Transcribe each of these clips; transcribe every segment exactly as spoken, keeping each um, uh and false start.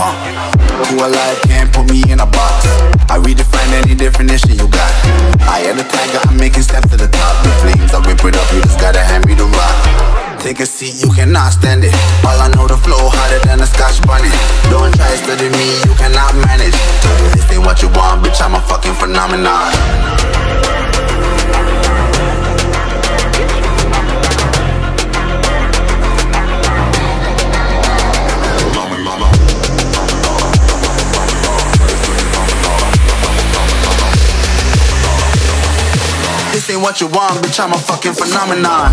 Uh, who alive can't put me in a box. I redefine any definition you got. I am the tiger, I'm making steps to the top. The flames, I whip it up, you just gotta hand me the rock. Take a seat, you cannot stand it. All I know, the flow harder than a scotch bunny. Don't try study me, you cannot manage. This ain't what you want, bitch, I'm a fucking phenomenon. This ain't what you want, bitch, I'm a fucking phenomenon.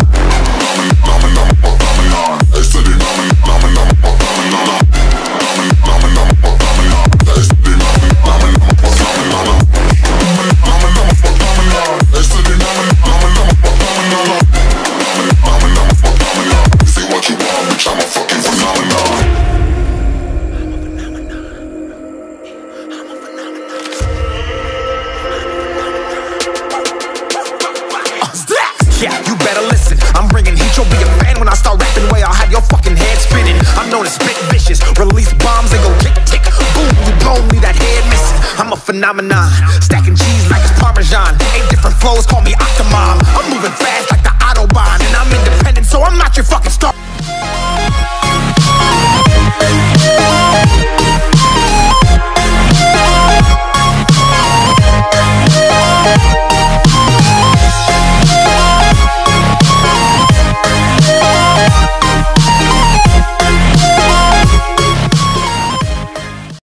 Yeah, you better listen. I'm bringing heat, you'll be a fan when I start rapping. Way I'll have your fucking head spinning. I'm known as spit vicious, release bombs and go tick tick. Boom, you blow me, that head missing. I'm a phenomenon, stacking cheese like it's Parmesan. Eight different flows, call me